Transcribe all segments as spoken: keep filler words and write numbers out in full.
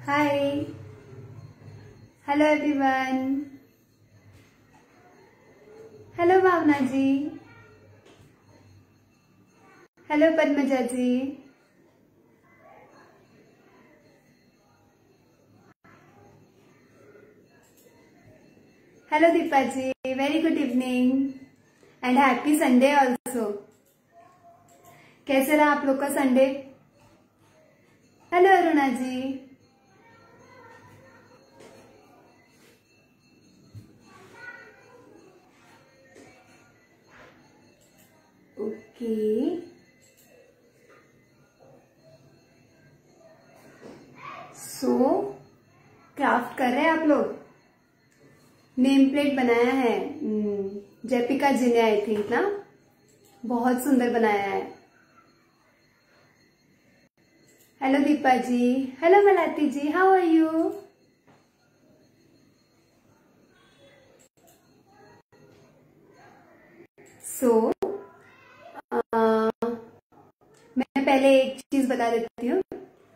Hi. Hello everyone. Hello Bhavna ji. Hello Padmaja ji. Hello Deepa ji. Very good evening and happy Sunday also. कैसे रहा आप लोग का Sunday? Hello Aruna ji. Okay, so craft कर रहे हैं आप लोग. नेम प्लेट बनाया है जयपिका जी ने, आई थिंक ना. बहुत सुंदर बनाया है. Hello Deepa ji. Hello Malati ji. How are you? So मैं पहले एक चीज बता देती हूँ.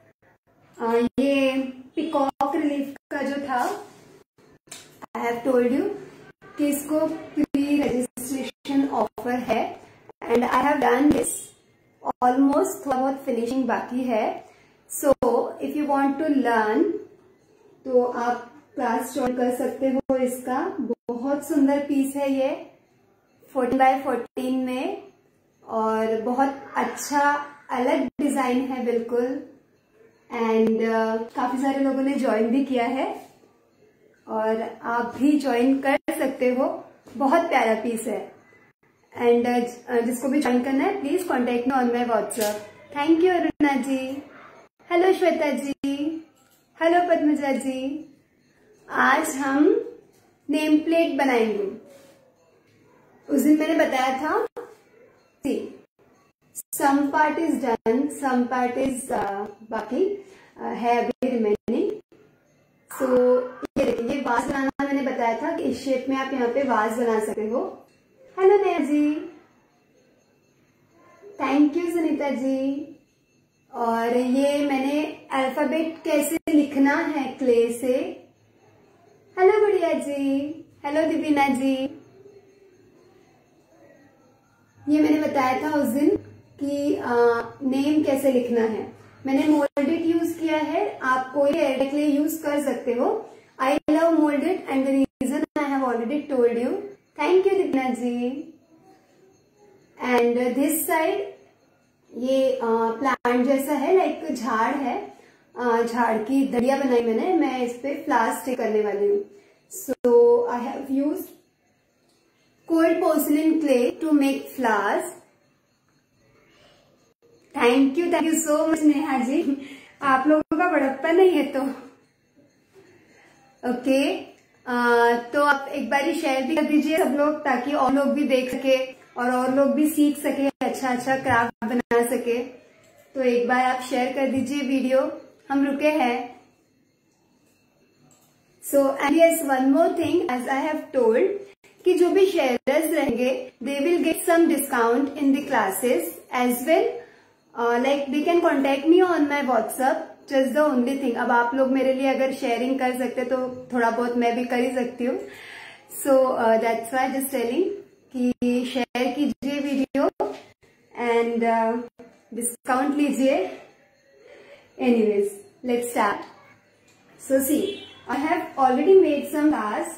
ये पिकॉक रिलीफ का जो था, आई हैव टोल्ड यू कि इसको प्री रजिस्ट्रेशन ऑफर है and I have done this. Almost थोड़ा बहुत फिनिशिंग बाकी है. So if you want to learn तो आप क्लास ज्वाइन कर सकते हो. इसका बहुत सुंदर पीस है ये, फोर्टीन बाय फोर्टीन में, और बहुत अच्छा अलग डिजाइन है बिल्कुल. एंड uh, काफी सारे लोगों ने ज्वाइन भी किया है और आप भी ज्वाइन कर सकते हो. बहुत प्यारा पीस है. एंड uh, जिसको भी ज्वाइन करना है please contact me on my WhatsApp. Thank you Aruna ji. Hello Shweta ji. Hello Padmaja ji. आज हम नेम प्लेट बनाएंगे. उस दिन मैंने बताया था, see some part is done, some part is बाकी है अभी रिमेनिंग. सो ये देखिए, ये वाज बनाना मैंने बताया था कि इस शेप में आप यहाँ पे वाज बना सकते हो. Hello Naya ji. Thank you Sunita ji. और ये मैंने अल्फाबेट कैसे लिखना है क्ले से. हेलो गुड़िया जी. हेलो दिवीना जी. ये मैंने बताया था उस दिन कि आ, नेम कैसे लिखना है. मैंने मोल्डेड यूज किया है. आप कोई डायरेक्ट क्ले यूज कर सकते हो. I love molded and the reason I have already told you. Thank you Divya ji. And this side ये प्लांट जैसा है, लाइक झाड़ है. आ, झाड़ की दड़िया बनाई मैंने. मैं इस पे फ्लावर्स स्टिक करने वाली हूँ. So I have use cold porcelain clay to make flowers. Thank you, thank you so much Neha ji. आप लोगों का बड़प्पन नहीं है तो ओके. okay. तो आप एक बार शेयर भी कर दीजिए सब लोग, ताकि और लोग भी देख सके और और लोग भी सीख सके, अच्छा अच्छा क्राफ्ट बना सके. तो एक बार आप शेयर कर दीजिए वीडियो. हम रुके हैं. So and yes, one more thing, as I have told कि जो भी शेयरर्स रहेंगे they will get some discount in the classes as well. Like they can contact me on my WhatsApp. Just the only thing, अब आप लोग मेरे लिए अगर शेयरिंग कर सकते तो थोड़ा बहुत मैं भी कर ही सकती हूँ. So that's why just telling कि शेयर कीजिए वीडियो एंड डिस्काउंट लीजिए. Anyways, let's start. So see, I have already made some flowers.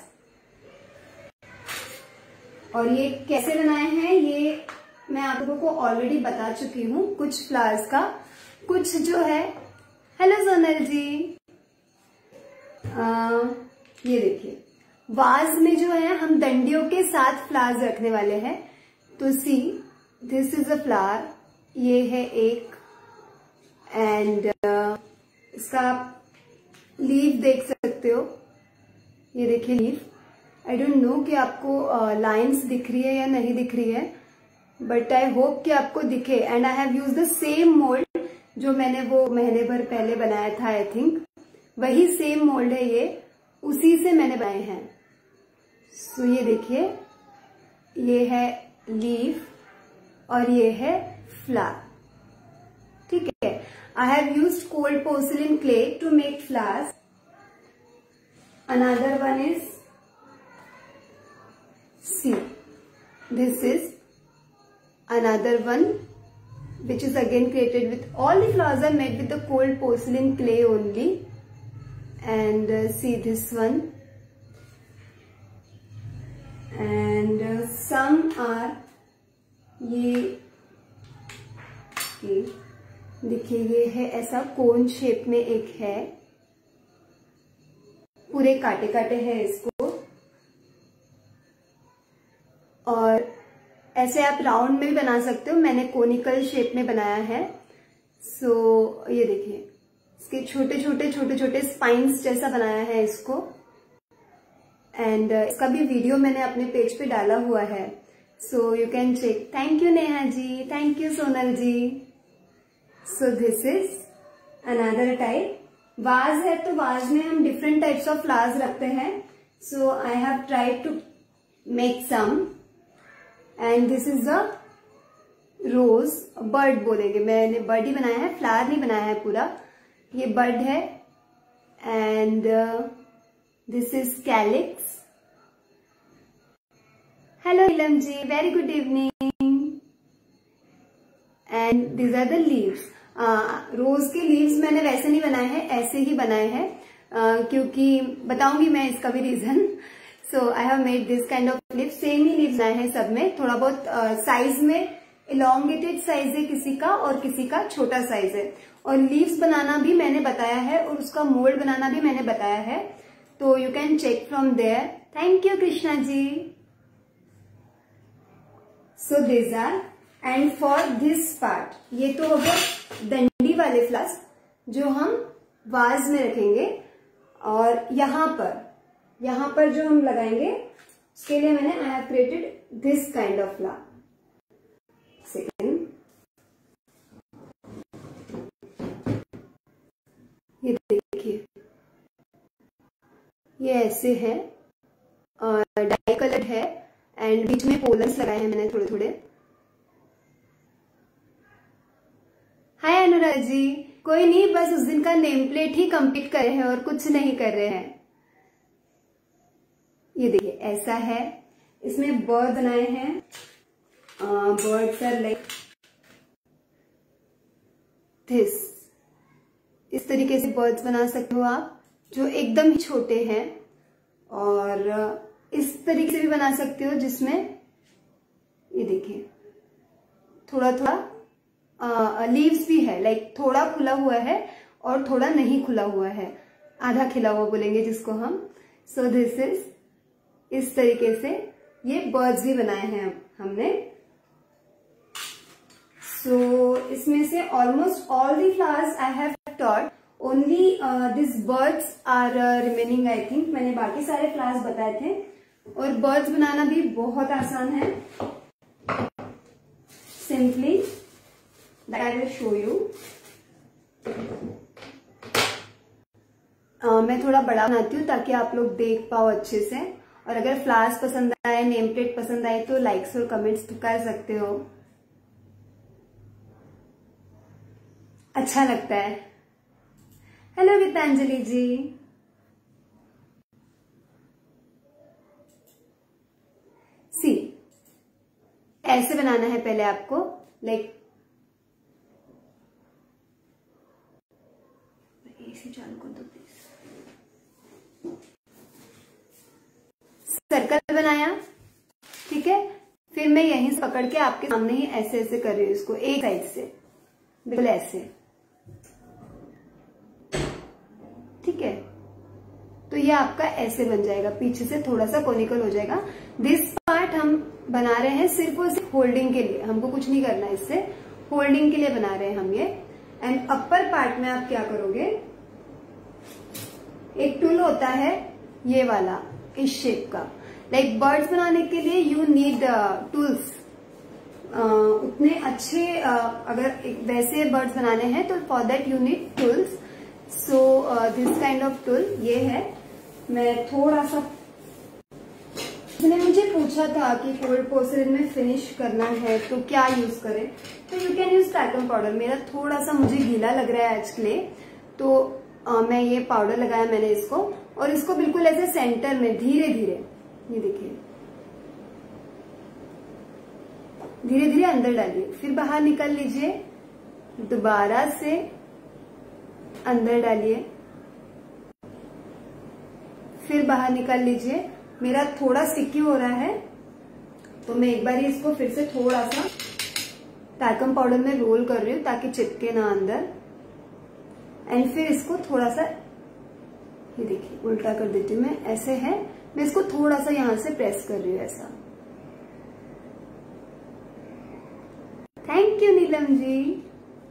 और ये कैसे बनाए हैं ये मैं आप लोगों को ऑलरेडी बता चुकी हूँ. कुछ फ्लावर्स का, कुछ जो है. हेलो सोनल जी. आ, ये देखिए, वाज में जो है हम डंडियों के साथ फ्लावर्स रखने वाले हैं. तो see, this is a flower. ये है एक. एंड uh, इसका आप लीफ देख सकते हो. ये देखिए लीफ. आई डोंट नो कि आपको लाइंस uh, दिख रही है या नहीं दिख रही है, बट आई होप कि आपको दिखे. And I have use the same mould जो मैंने वो महीने भर पहले बनाया था. आई थिंक वही सेम मोल्ड है ये, उसी से मैंने बनाए हैं. सो so, ये देखिए, ये है लीफ और ये है फ्लावर. ठीक है. I have used cold porcelain clay to make flowers. Another one is, see, this is another one which is again created with, all the flowers are made with the cold porcelain clay only. And uh, see this one. And uh, some are ये ये देखिए, ये है ऐसा cone shape में एक है, पूरे काटे काटे हैं इसको, और ऐसे आप राउंड में भी बना सकते हो, मैंने कोनिकल शेप में बनाया है। सो so, ये देखिए, इसके छोटे छोटे छोटे छोटे स्पाइन्स जैसा बनाया है इसको। एंड uh, इसका भी वीडियो मैंने अपने पेज पे डाला हुआ है, so you can check. Thank you Neha ji, thank you Sonal ji. So this is another type. Vase है तो वाज में हम डिफरेंट टाइप्स ऑफ फ्लावर्स रखते हैं। So I have tried to make some, and this is a rose, bird बोलेंगे, मैंने bird ही बनाया है, फ्लावर नहीं बनाया है पूरा, ये बर्ड है। And this is calyx. Hello Ilam ji, very good evening. And these are the leaves. Rose के लीव्स मैंने वैसे नहीं बनाए हैं, ऐसे ही बनाए हैं, uh, क्योंकि बताऊंगी मैं इसका भी reason. So I have made this kind of leaves, same ही लीव्स बनाए हैं सब में, थोड़ा बहुत साइज uh, में इलोंगेटेड साइज है किसी का और किसी का छोटा साइज है। और लीव्स बनाना भी मैंने बताया है और उसका मोल्ड बनाना भी मैंने बताया है, तो you can check from there. Thank you Krishna ji. So this are, and for this part, ये तो हो गए डंडी वाले फ्लावर्स जो हम वाज में रखेंगे, और यहां पर यहां पर जो हम लगाएंगे उसके लिए मैंने I have created this kind of flower. Second, ये देखिए, ये ऐसे है, डाई कलर है, एंड बीच में पोलर्स लगाए हैं मैंने थोड़े थोड़े। हाय अनुराग जी, कोई नहीं, बस उस दिन का नेम प्लेट ही कंप्लीट कर रहे हैं और कुछ नहीं कर रहे हैं। ये देखिए ऐसा है, इसमें बर्ड बनाए हैं, बर्ड्स आर लाइक दिस, इस तरीके से बर्ड्स बना सकते हो आप, जो एकदम ही छोटे हैं। और इस तरीके से भी बना सकते हो जिसमें ये देखिए थोड़ा थोड़ा लीव्स भी है, लाइक थोड़ा खुला हुआ है और थोड़ा नहीं खुला हुआ है, आधा खिला हुआ बोलेंगे जिसको हम। सो दिस इज, इस तरीके से ये बर्ड्स भी बनाए हैं हमने। सो so, इसमें से almost all the flowers I have taught, only this birds are remaining I think. मैंने बाकी सारे फ्लावर्स बताए थे, और बर्ड्स बनाना भी बहुत आसान है। Simply I will show you. मैं थोड़ा बड़ा बनाती हूँ ताकि आप लोग देख पाओ अच्छे से, और अगर फ्लावर्स पसंद आए, नेम प्लेट पसंद आए तो लाइक्स और कमेंट्स तो कर सकते हो, अच्छा लगता है। हेलो गीतांजलि जी। सी, ऐसे बनाना है पहले आपको, लाइक एसी चालू कर दो प्लीज। सर्कल बनाया, ठीक है, फिर मैं यहीं से पकड़ के आपके सामने ही ऐसे ऐसे कर रही हूँ इसको, एक साइड से बिल्कुल ऐसे, ठीक है। तो ये आपका ऐसे बन जाएगा, पीछे से थोड़ा सा कोनिकल हो जाएगा। दिस पार्ट हम बना रहे हैं सिर्फ और सिर्फ होल्डिंग के लिए, हमको कुछ नहीं करना, इससे होल्डिंग के लिए बना रहे हैं हम ये। एंड अपर पार्ट में आप क्या करोगे, एक टूल होता है ये वाला, इस शेप का, लाइक बर्ड्स बनाने के लिए यू नीड टूल्स। उतने अच्छे uh, अगर एक वैसे बर्ड्स बनाने हैं तो for that you need tools. So this kind of tool ये है। मैं थोड़ा सा, मुझे पूछा था कि कोल्ड पोर्सलिन में फिनिश करना है तो क्या यूज करें, तो you can use talcum powder. मेरा थोड़ा सा मुझे गीला लग रहा है आज क्ले, तो आ, मैं ये पाउडर लगाया मैंने इसको, और इसको बिल्कुल ऐसे सेंटर में धीरे धीरे, ये देखिए धीरे धीरे अंदर डालिए, फिर बाहर निकाल लीजिए, दोबारा से अंदर डालिए, फिर बाहर निकाल लीजिए। मेरा थोड़ा स्टिकी हो रहा है तो मैं एक बार इसको फिर से थोड़ा सा टैल्कम पाउडर में रोल कर रही हूँ ताकि चिपके ना अंदर। एंड फिर इसको थोड़ा सा, ये देखिए उल्टा कर देती हूँ मैं, ऐसे है, मैं इसको थोड़ा सा यहां से प्रेस कर रही हूँ ऐसा। थैंक यू नीलम जी।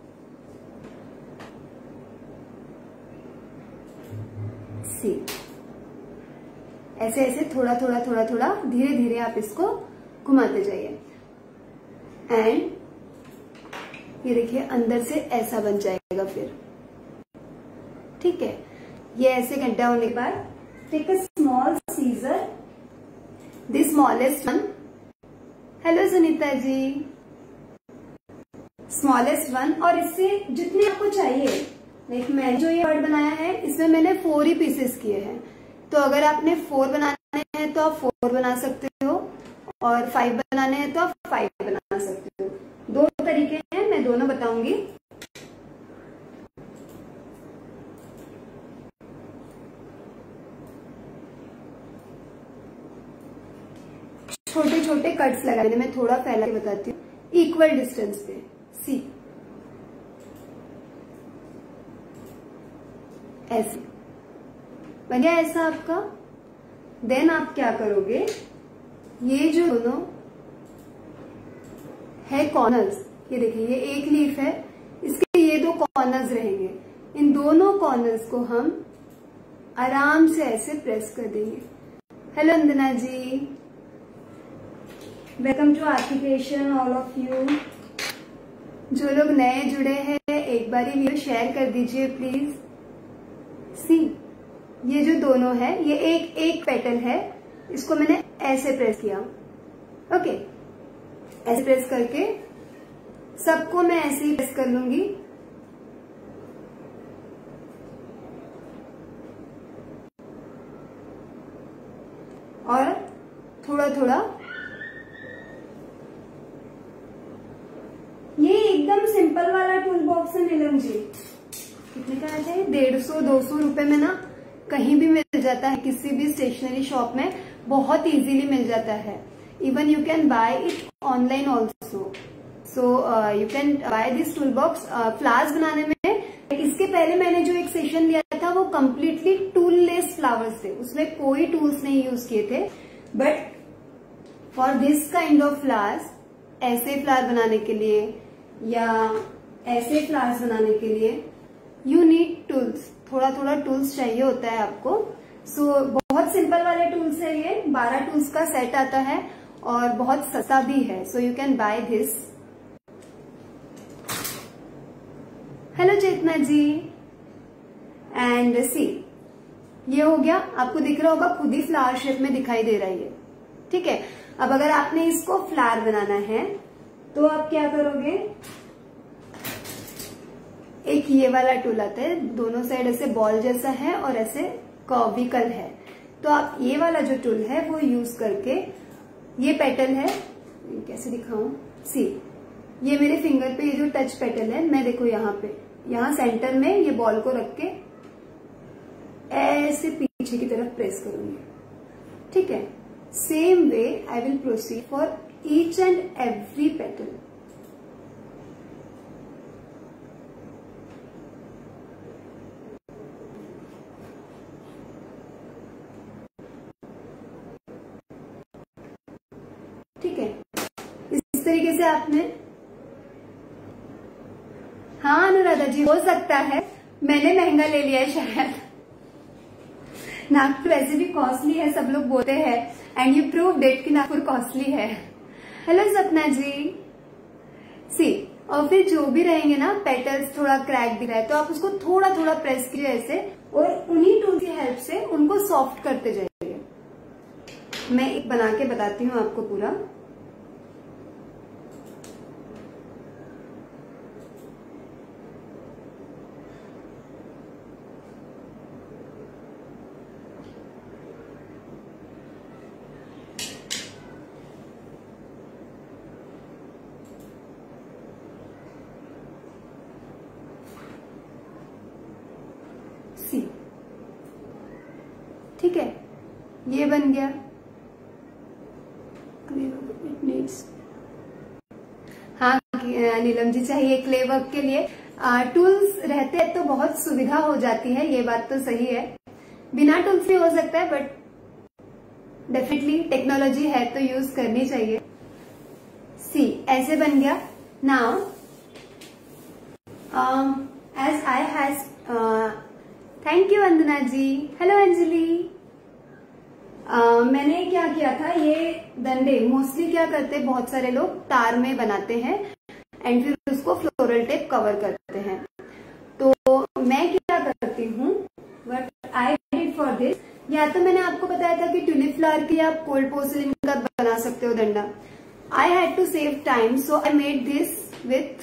सी ऐसे ऐसे थोड़ा थोड़ा थोड़ा थोड़ा धीरे धीरे आप इसको घुमाते जाइए। एंड ये देखिए अंदर से ऐसा बन जाएगा फिर, ठीक है। ये ऐसे घंटा होने के बाद take a small scissor, the smallest one. Hello Sunita ji, smallest one, और इससे जितने आपको चाहिए, लाइक मैं जो ये वर्ड बनाया है इसमें मैंने फोर ही पीसेस किए हैं, तो अगर आपने फोर बनाने हैं तो आप फोर बना सकते हो, और फाइव बनाने हैं तो आप फाइव बना सकते हो। दो तरीके हैं, मैं दोनों बताऊंगी। छोटे छोटे कट्स लगाने, मैं थोड़ा फैला के बताती हूँ, इक्वल डिस्टेंस पे। सी ऐसे बन गया ऐसा आपका। देन आप क्या करोगे, ये जो दोनों है कॉर्नर्स, ये देखिए ये एक लीफ है, इसके ये दो कॉर्नर्स रहेंगे, इन दोनों कॉर्नर्स को हम आराम से ऐसे प्रेस कर देंगे। Hello Andana ji, welcome to Aarti creation all of you. जो लोग नए जुड़े हैं एक बार वीडियो शेयर कर दीजिए प्लीज। सी ये जो दोनों है ये एक एक पेटल है, इसको मैंने ऐसे प्रेस किया, ओके। ऐसे प्रेस करके सबको मैं ऐसे ही प्रेस कर लूंगी। और थोड़ा थोड़ा, ये एकदम सिंपल वाला टूल बॉक्स है नीलम जी, कितने का आता है, डेढ़ सौ दो सौ रुपए में ना कहीं भी मिल जाता है, किसी भी स्टेशनरी शॉप में बहुत इजीली मिल जाता है। Even you can buy it online also. So you can buy this tool box. Flowers बनाने में, इसके पहले मैंने जो एक सेशन लिया था वो कम्प्लीटली टूल लेस फ्लावर्स थे, उसमें कोई टूल्स नहीं यूज किए थे। But for this kind of flowers, ऐसे फ्लावर बनाने के लिए या ऐसे फ्लावर्स बनाने के लिए यू नीड टूल्स, थोड़ा थोड़ा टूल्स चाहिए होता है आपको। सो so, बहुत सिंपल वाले टूल्स है ये, बारह टूल्स का सेट आता है और बहुत सस्ता भी है। So you can buy this. Hello Chetna ji. And see ये हो गया, आपको दिख रहा होगा खुद ही फ्लावर शेप में दिखाई दे रहा है ये, ठीक है। अब अगर आपने इसको फ्लावर बनाना है तो आप क्या करोगे, एक ये वाला टूल आता है, दोनों साइड ऐसे बॉल जैसा है और ऐसे कर्विकल है, तो आप ये वाला जो टूल है वो यूज करके, ये पेटल है, कैसे दिखाऊं, सी ये मेरे फिंगर पे ये जो टच पेटल है, मैं देखो यहाँ पे, यहाँ सेंटर में ये बॉल को रख के ऐसे पीछे की तरफ प्रेस करूंगी, ठीक है। Same way I will proceed for each and every petal. ठीक है, इस तरीके से आपने, हाँ अनुराधा जी हो सकता है, मैंने महंगा ले लिया है शायद। नागपुर वैसे भी कॉस्टली है, सब लोग बोलते हैं, एंड यू प्रूव्ड इट कि नागपुर कॉस्टली है। हेलो सपना जी। सी और फिर जो भी रहेंगे ना पेटल्स, थोड़ा क्रैक दिख रहा है तो आप उसको थोड़ा थोड़ा प्रेस कीजिए ऐसे, और उन्हीं टूल की हेल्प से उनको सॉफ्ट करते जाइए। मैं एक बना के बताती हूँ आपको पूरा। सी, ठीक है, ये बन गया। इट नीड्स, हाँ नीलम जी चाहिए क्ले वर्क के लिए टूल्स रहते हैं तो बहुत सुविधा हो जाती है, ये बात तो सही है। बिना टूल्स भी हो सकता है बट डेफिनेटली टेक्नोलॉजी है तो यूज करनी चाहिए। सी, ऐसे बन गया। Now as I has, thank you Vandana ji, hello Anjali. Uh, मैंने क्या किया था, ये डंडे मोस्टली क्या करते हैं बहुत सारे लोग तार में बनाते हैं एंड फिर उसको फ्लोरल टेप कवर करते हैं। तो मैं क्या करती हूँ, what I did for this, या तो मैंने आपको बताया था कि ट्यूलिप फ्लावर की आप कोल्ड पोर्सिलिन का बना सकते हो डंडा। I had to save time so I made this with,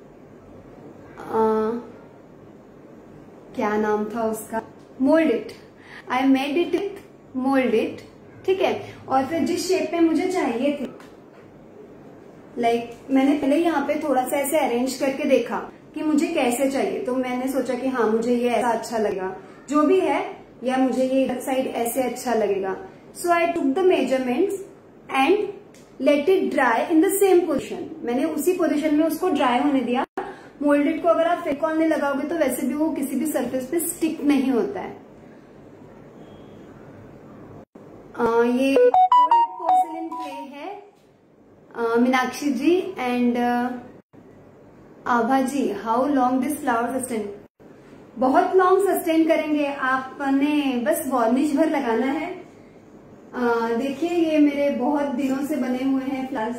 क्या नाम था उसका, mould it. I made it with mould it, ठीक है। और फिर जिस शेप में मुझे चाहिए थे, लाइक like, मैंने पहले यहाँ पे थोड़ा सा ऐसे अरेंज करके देखा कि मुझे कैसे चाहिए, तो मैंने सोचा कि हाँ मुझे ये ऐसा अच्छा लगेगा जो भी है, या मुझे ये इधर साइड ऐसे अच्छा लगेगा। So I took the measurements and let it dry in the same position. मैंने उसी पोजिशन में उसको ड्राई होने दिया। मोल्डेड को अगर आप फेविकॉल नहीं लगाओगे तो वैसे भी वो किसी भी सरफेस पे स्टिक नहीं होता है। Uh, ये गोल्ड पोर्सिलिन क्ले है, uh, Meenakshi ji and Abha ji. How long this flower sustain, बहुत लॉन्ग सस्टेन करेंगे, आपने बस वार्निश भर लगाना है। uh, देखिए ये मेरे बहुत दिनों से बने हुए हैं फ्लावर्स,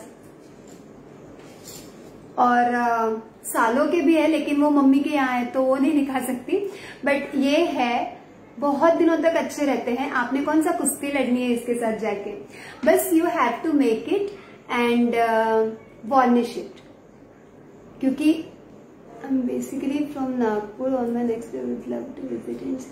और uh, सालों के भी है, लेकिन वो मम्मी के यहाँ है तो वो नहीं दिखा सकती, बट ये है बहुत दिनों तक अच्छे रहते हैं। आपने कौन सा कुश्ती लड़नी है इसके साथ जाके, बस you have to make it and varnish it, क्योंकि I am basically from Nagpur, on my next day would love to visit.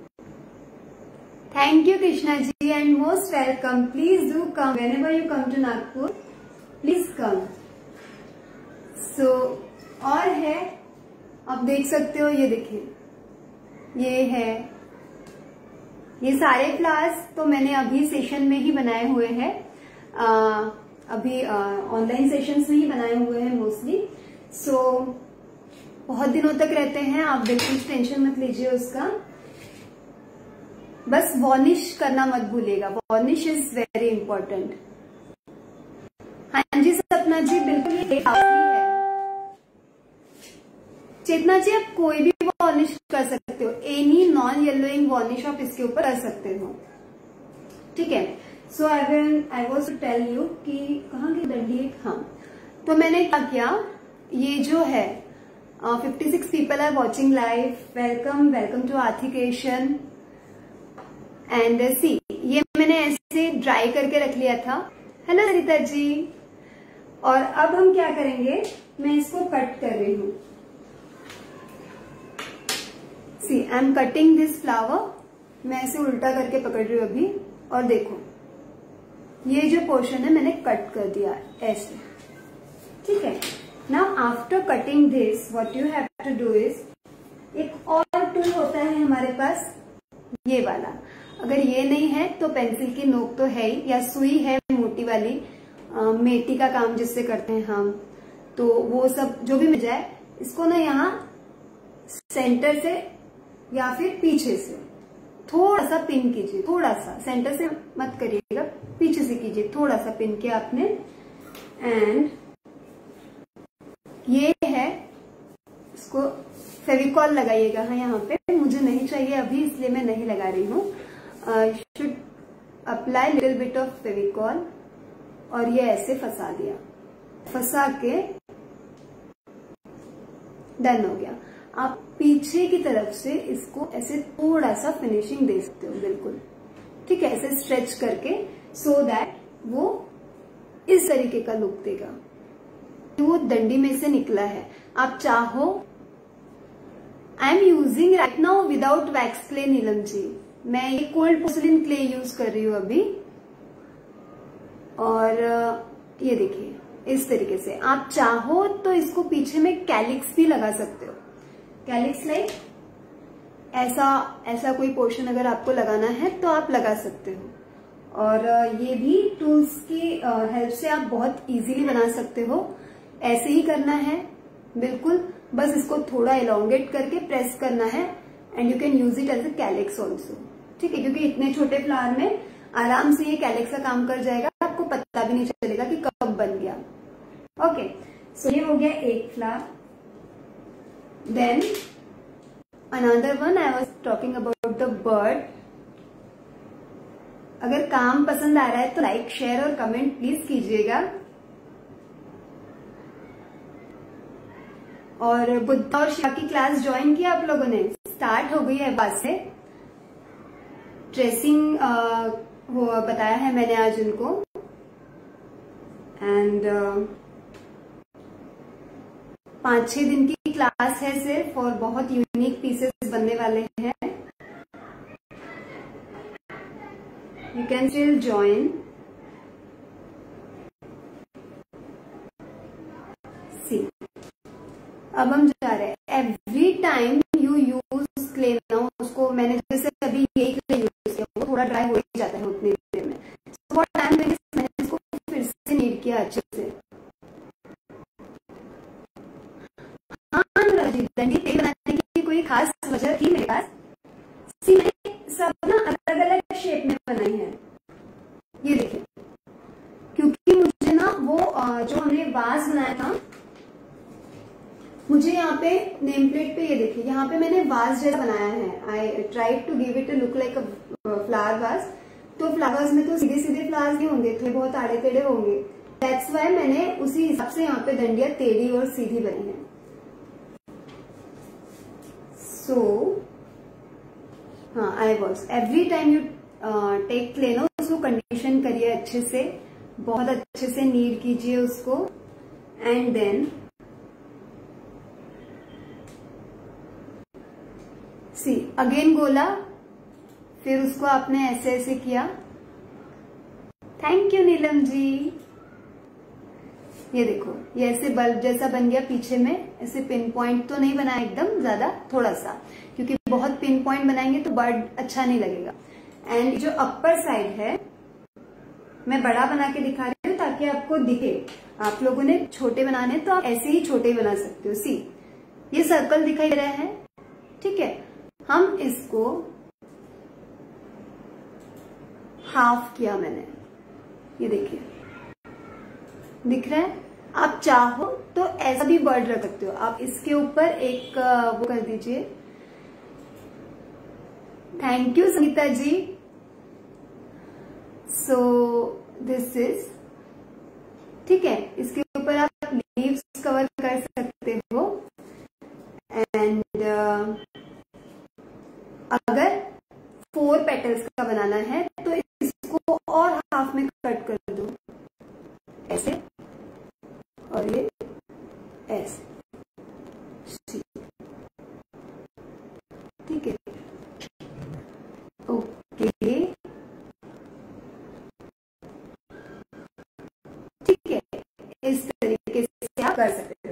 Thank you Krishna ji and most welcome, please do come whenever you come to Nagpur, please come. So और है, आप देख सकते हो, ये देखिए ये है, ये सारे फ्लावर्स तो मैंने अभी सेशन में ही बनाए हुए हैं, अभी ऑनलाइन सेशंस में ही बनाए हुए हैं मोस्टली। सो so, बहुत दिनों तक रहते हैं, आप बिल्कुल टेंशन मत लीजिए उसका। बस वार्निश करना मत भूलिएगा, वार्निश इज वेरी इंपॉर्टेंट। हाँ जी सपना जी, बिल्कुल ये है। चेतना जी आप कोई भी वार्निश कर सकते हो, एनी नॉन येलोइंग वार्निश आप इसके ऊपर कर सकते हो, ठीक है। So I will I was to tell you कि कहाँ की डंडी एक, हाँ तो मैंने क्या किया, ये जो है fifty six people are watching live, welcome welcome to Aarti creation and see, ये मैंने ऐसे ड्राई करके रख लिया था। हेलो सरिता जी, और अब हम क्या करेंगे, मैं इसको कट कर रही हूँ। See I am cutting this flower, मैं ऐसे उल्टा करके पकड़ रही हूँ अभी, और देखो ये जो पोर्शन है मैंने कट कर दिया ऐसे, ठीक है। Now after cutting this what you have to do is, एक और टूल होता है हमारे पास ये वाला, अगर ये नहीं है तो पेंसिल की नोक तो है ही, या सुई है मोटी वाली, आ, मेटी का काम जिससे करते हैं हम, तो वो सब जो भी मिल जाए, इसको ना यहाँ सेंटर से या फिर पीछे से थोड़ा सा पिन कीजिए, थोड़ा सा, सेंटर से मत करिएगा, पीछे से कीजिए, थोड़ा सा पिन किया आपने। एंड ये है, इसको फेविकॉल लगाइएगा, हाँ यहाँ पे मुझे नहीं चाहिए अभी इसलिए मैं नहीं लगा रही हूँ। Should apply little bit of Fevicol, और ये ऐसे फंसा दिया, फंसा के डन हो गया। आप पीछे की तरफ से इसको ऐसे थोड़ा सा फिनिशिंग दे सकते हो, बिल्कुल ठीक है, ऐसे स्ट्रेच करके सो दैट वो इस तरीके का लुक देगा। वो डंडी में से निकला है। आप चाहो, I am using right now without wax clay Neelam ji, मैं ये कोल्ड पोर्सिलिन क्ले यूज कर रही हूँ अभी। और ये देखिए इस तरीके से आप चाहो तो इसको पीछे में कैलिक्स भी लगा सकते हो। कैलिक्स लाइक ऐसा ऐसा कोई पोर्शन अगर आपको लगाना है तो आप लगा सकते हो। और ये भी टूल्स की हेल्प से आप बहुत इजीली बना सकते हो। ऐसे ही करना है बिल्कुल, बस इसको थोड़ा एलोंगेट करके प्रेस करना है and you can use it as a calyx also. ठीक है, क्योंकि इतने छोटे फ्लावर में आराम से ये कैलिक्स का काम कर जाएगा, आपको पता भी नहीं चलेगा कि कब बन गया। ओके, सो ये हो गया एक flower. Then another one I was talking about the bird. अगर काम पसंद आ रहा है तो लाइक शेयर और कमेंट प्लीज कीजिएगा। और बुद्ध और शिवा की क्लास ज्वाइन किया आप लोगों ने? स्टार्ट हो गई है बस से। ट्रेसिंग वो बताया है मैंने आज उनको। एंड पांच छह दिन की क्लास है सिर्फ, और बहुत यूनिक पीसेस बनने वाले हैं। You can still join. See, अब हम जा रहे हैं। Every time you use clay ना, उसको मैंने जैसे अभी यही क्ले यूज किया, वो थोड़ा ड्राई हो ही जाता है उतनी देर में। so what time मैंने इसको फिर से नीड किया अच्छे से। हाँ राजीव, डंडी तेल बनाने की कोई खास वजह थी मेरे पास? सी, मैंने सब ना अलग अलग शेप में बनाई है। ये देखिए, क्योंकि मुझे ना वो जो हमने वाज बनाया था, मुझे यहाँ पे नेम प्लेट पे ये देखिए, यहाँ पे मैंने वाज जैसा बनाया है। I tried to give it a look like a flower vase. तो फ्लावर्स में तो सीधे सीधे फ्लावर्स नहीं होंगे, थोड़े बहुत आड़े टेढ़े होंगे। दैट्स वाई मैंने उसी हिसाब से यहाँ पे डंडिया टेढ़ी और सीधी बनी है। सो हाँ, I was every time you take clay ना, उसको कंडीशन करिए अच्छे से, बहुत अच्छे से नीड कीजिए उसको। एंड देन सी अगेन गोला, फिर उसको आपने ऐसे ऐसे किया। Thank you Neelam ji. ये देखो, ये ऐसे बल्ब जैसा बन गया पीछे में। ऐसे पिन पॉइंट तो नहीं बना एकदम ज्यादा, थोड़ा सा, क्योंकि बहुत पिन पॉइंट बनाएंगे तो बर्ड अच्छा नहीं लगेगा। एंड जो अपर साइड है मैं बड़ा बना के दिखा रही हूँ ताकि आपको दिखे। आप लोगों ने छोटे बनाने तो आप ऐसे ही छोटे बना सकते हो। सी, ये सर्कल दिखाई दे रहा है, ठीक है। हम इसको हाफ किया मैंने, ये देखिए दिख रहा है। आप चाहो तो ऐसा भी बर्ड रख सकते हो। आप इसके ऊपर एक वो कर दीजिए। Thank you Sangeeta ji. So this is, ठीक है, इसके ऊपर आप लीव्स कवर कर सकते हो। एंड uh, अगर फोर पेटल्स का बनाना है तो इसको और हाफ में कट कर दो, ऐसे, और ये ऐसे, ठीक है। ओके, ठीक है, इस तरीके से आप कर सकते हो।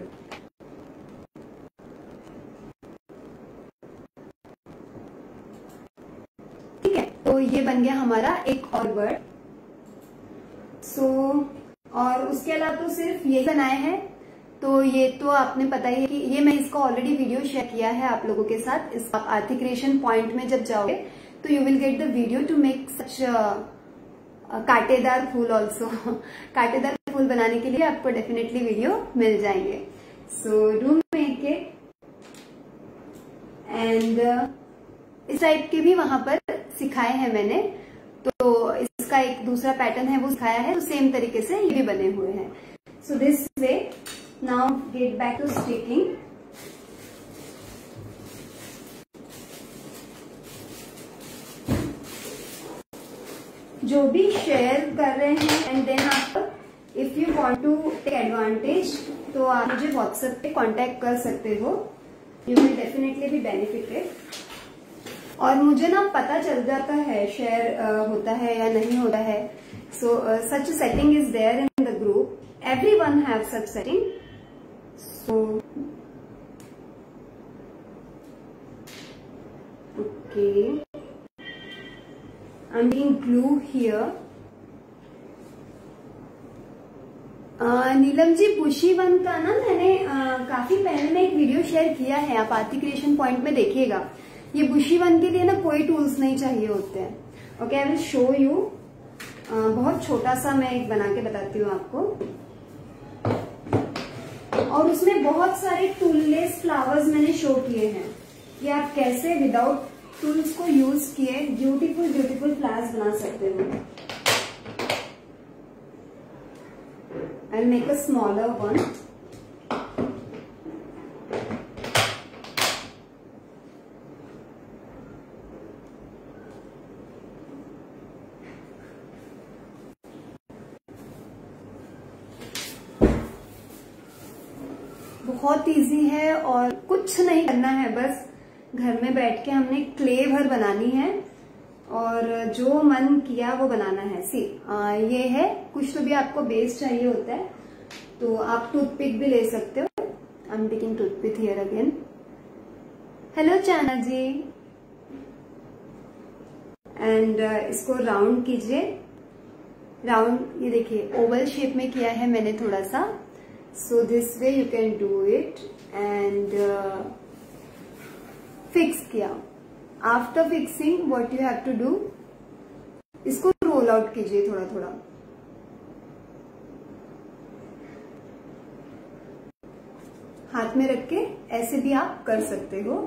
ठीक है, तो ये बन गया हमारा एक और बर्ड। सो so, और उसके अलावा तो सिर्फ यही बनाए हैं। तो ये तो आपने पता ही है कि ये मैं इसका ऑलरेडी वीडियो शेयर किया है आप लोगों के साथ। इस आप आर्टिकुलेशन पॉइंट में जब जाओगे तो you will get the video to make such कांटेदार फूल ऑल्सो। कांटेदार फूल बनाने के लिए आपको डेफिनेटली वीडियो मिल जाएंगे। So do make it. And इस टाइप के भी वहां पर सिखाए हैं मैंने। तो इसका एक दूसरा पैटर्न है वो सिखाया है, तो सेम तरीके से ये भी बने हुए हैं। So this way, now get back to sticking. जो भी शेयर कर रहे हैं एंड देन आप if you want to take advantage तो आप मुझे व्हाट्सएप पे कांटेक्ट कर सकते हो, you will definitely be benefited. और मुझे ना पता चल जाता है शेयर uh, होता है या नहीं होता है। So such setting is there in the group, everyone have such setting. So okay, I am doing glue here. Neelam ji, bushy one का ना मैंने uh, काफी पहले में एक वीडियो शेयर किया है, आप आरती क्रिएशन पॉइंट में देखिएगा। ये बुशी वन के लिए ना कोई टूल्स नहीं चाहिए होते हैं। Okay, I will show you. बहुत छोटा सा मैं एक बना के बताती हूँ आपको, और उसमें बहुत सारे टूललेस फ्लावर्स मैंने शो किए हैं कि आप कैसे विदाउट टूल्स को यूज किए ब्यूटीफुल ब्यूटीफुल फ्लावर्स बना सकते हो। I will make a smaller one. बहुत इजी है और कुछ नहीं करना है, बस घर में बैठ के हमने क्ले भर बनानी है और जो मन किया वो बनाना है। सी आ, ये है, कुछ तो भी आपको बेस चाहिए होता है तो आप टूथपिक भी ले सकते हो। I am taking toothpick here again. Hello Chana ji. And uh, इसको राउंड कीजिए। राउंड, ये देखिए ओवल शेप में किया है मैंने थोड़ा सा। So this way you can do it and uh, fix किया। After fixing what you have to do, इसको रोल आउट कीजिए थोड़ा थोड़ा। हाथ में रख के ऐसे भी आप कर सकते हो।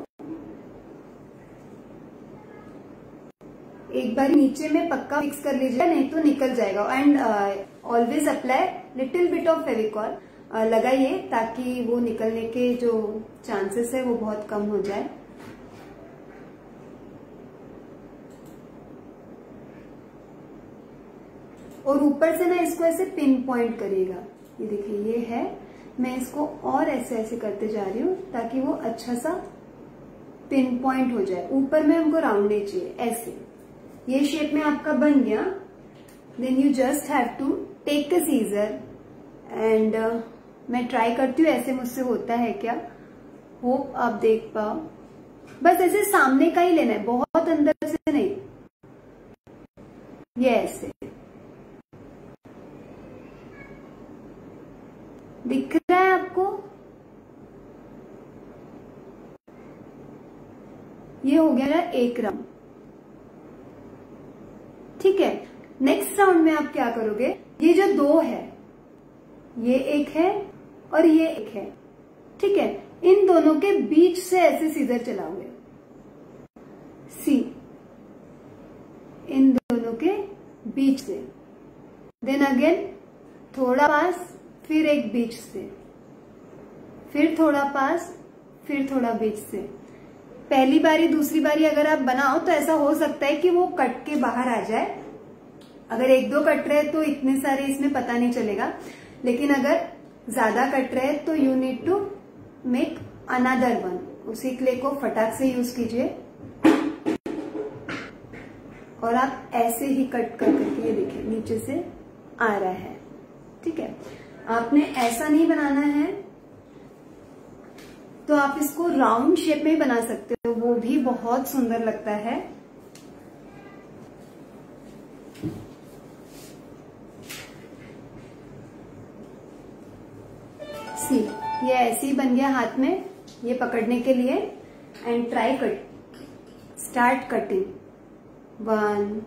एक बार नीचे में पक्का फिक्स कर लीजिए, नहीं तो निकल जाएगा। And always apply little bit of Fevicol लगाइए ताकि वो निकलने के जो चांसेस है वो बहुत कम हो जाए। और ऊपर से ना इसको ऐसे पिन पॉइंट करिएगा। ये देखिए ये है, मैं इसको और ऐसे ऐसे करते जा रही हूँ ताकि वो अच्छा सा पिन पॉइंट हो जाए। ऊपर में हमको राउंड नहीं चाहिए, ऐसे। ये शेप में आपका बन गया। Then you just have to take a scissor and मैं ट्राई करती हूँ ऐसे मुझसे होता है क्या, होप आप देख पाओ। बस ऐसे सामने का ही लेना है, बहुत अंदर से नहीं। ये ऐसे दिख रहा है आपको? ये हो गया ना एक राउंड। ठीक है, नेक्स्ट राउंड में आप क्या करोगे, ये जो दो है, ये एक है और ये एक है, ठीक है, इन दोनों के बीच से ऐसे सीजर चलाओगे। सी, इन दोनों के बीच से। देन अगेन थोड़ा पास, फिर एक बीच से, फिर थोड़ा पास, फिर थोड़ा बीच से। पहली बारी दूसरी बारी अगर आप बनाओ तो ऐसा हो सकता है कि वो कट के बाहर आ जाए। अगर एक दो कट रहे तो इतने सारे इसमें पता नहीं चलेगा, लेकिन अगर ज्यादा कट रहे तो you need to make another one. उसी क्ले को फटाक से यूज कीजिए और आप ऐसे ही कट कर करके, ये देखिए नीचे से आ रहा है। ठीक है, आपने ऐसा नहीं बनाना है तो आप इसको राउंड शेप में बना सकते हो, वो भी बहुत सुंदर लगता है। सी, ये ऐसे ही बन गया हाथ में, ये पकड़ने के लिए। And try cut, start cutting. One,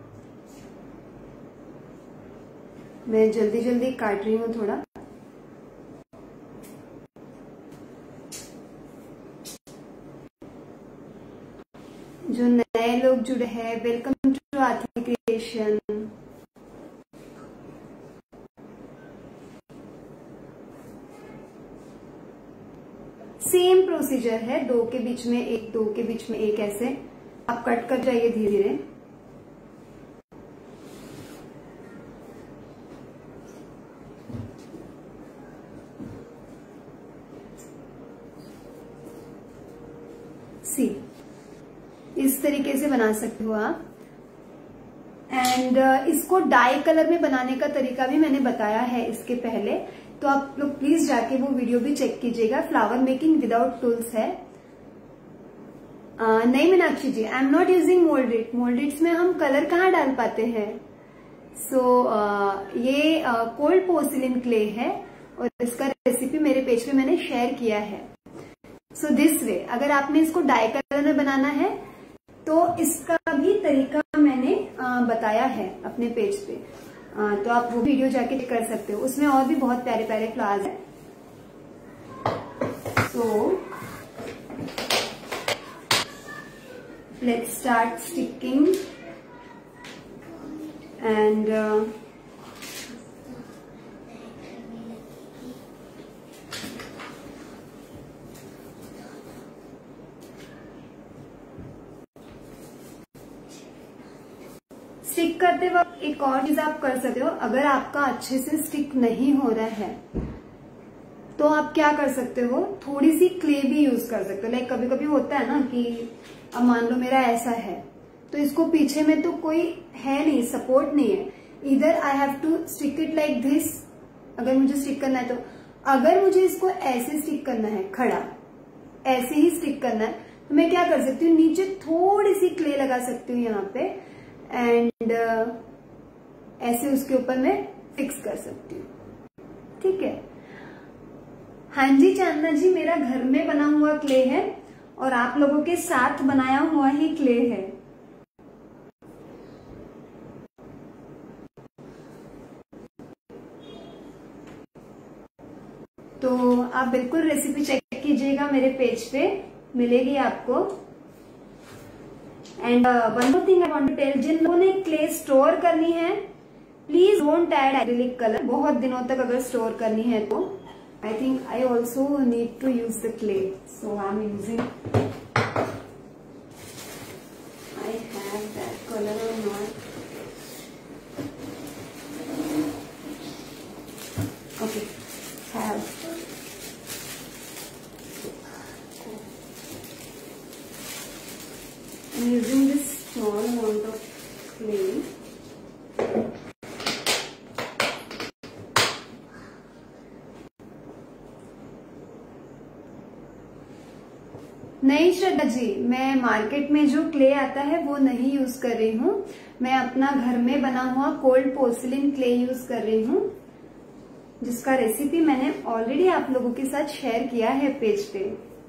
मैं जल्दी जल्दी काट रही हूँ थोड़ा। जो नए लोग जुड़े हैं, welcome to Aarti creation. Same procedure है, दो के बीच में एक, दो के बीच में एक, ऐसे आप कट कर जाइए धीरे धीरे। सी इस तरीके से बना सकते हो आप। एंड uh, इसको डाई कलर में बनाने का तरीका भी मैंने बताया है इसके पहले, तो आप लोग प्लीज जाके वो वीडियो भी चेक कीजिएगा। फ्लावर मेकिंग विदाउट टूल्स है। uh, नहीं Meenakshi ji, I am not using moulded. Moulds में हम कलर कहाँ डाल पाते हैं। सो so, uh, ये कोल्ड पोर्सिलिन क्ले है और इसका रेसिपी मेरे पेज पे मैंने शेयर किया है। सो दिस वे, अगर आपने इसको डाई कलर में बनाना है तो इसका भी तरीका मैंने आ, बताया है अपने पेज पे, आ, तो आप वो वीडियो जाके चेक कर सकते हो। उसमें और भी बहुत प्यारे प्यारे फ्लावर्स हैं। So let's start sticking and stick करते वक्त एक और चीज आप कर सकते हो। अगर आपका अच्छे से स्टिक नहीं हो रहा है तो आप क्या कर सकते हो, थोड़ी सी क्ले भी यूज कर सकते हो। लाइक कभी कभी होता है ना कि अब मान लो मेरा ऐसा है तो इसको पीछे में तो कोई है नहीं, सपोर्ट नहीं है, इधर I have to stick it like this. अगर मुझे स्टिक करना है तो अगर मुझे इसको ऐसे स्टिक करना है, खड़ा ऐसे ही स्टिक करना है, तो मैं क्या कर सकती हूँ, नीचे थोड़ी सी क्ले लगा सकती हूँ यहाँ पे एंड uh, ऐसे उसके ऊपर मैं फिक्स कर सकती हूँ। ठीक है। हाँ जी चांदना जी, मेरा घर में बना हुआ क्ले है और आप लोगों के साथ बनाया हुआ ही क्ले है। तो आप बिल्कुल रेसिपी चेक कीजिएगा, मेरे पेज पे मिलेगी आपको। And one more thing I want to tell, जिन लोगों ने क्ले स्टोर करनी है please don't add acrylic colour. बहुत दिनों तक अगर स्टोर करनी है तो I think I also need to use the clay, so I am using, I have that colour और not. Okay, have I'm using this small amount of clay. नहीं श्रद्धा जी, मैं मार्केट में जो क्ले आता है वो नहीं यूज कर रही हूँ। मैं अपना घर में बना हुआ कोल्ड पोर्सिलिन क्ले यूज कर रही हूँ, जिसका रेसिपी मैंने ऑलरेडी आप लोगों के साथ शेयर किया है पेज पे।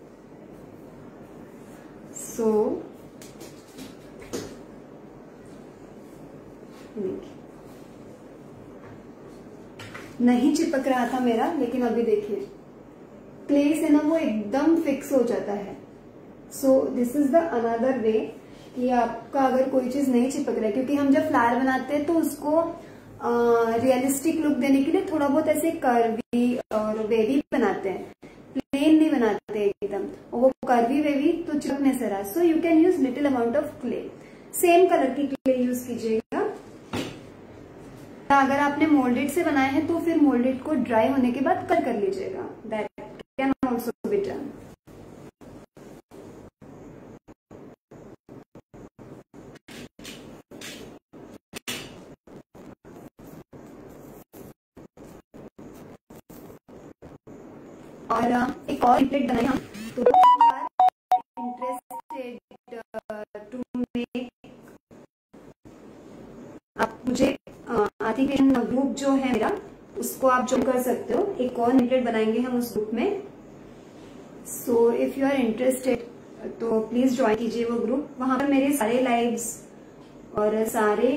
सो so, नहीं चिपक रहा था मेरा, लेकिन अभी देखिए क्ले से ना वो एकदम फिक्स हो जाता है। So this is the another way कि आपका अगर कोई चीज नहीं चिपक रहा है, क्योंकि हम जब फ्लावर बनाते हैं तो उसको रियलिस्टिक लुक देने के लिए थोड़ा बहुत ऐसे कर्वी और वेवी बनाते हैं, प्लेन नहीं बनाते एकदम। वो कर्वी वेवी तो चिपकने से रहा। So you can use little amount of clay, same colour की क्ले यूज कीजिएगा। अगर आपने मोल्डेड से बनाए हैं तो फिर मोल्डेड को ड्राई होने के बाद कट कर लीजिएगा। That can also be done. और एक और प्लेट बनाए हम तो इंटरेस्टेड टू मेक, आप मुझे आर्टिफिशियल ग्रुप जो है मेरा उसको आप ज्वाइन कर सकते हो। एक और प्लेट बनाएंगे हम उस ग्रुप में। So if you are interested तो प्लीज ज्वाइन कीजिए वो ग्रुप। वहां पर मेरे सारे लाइव्स और सारे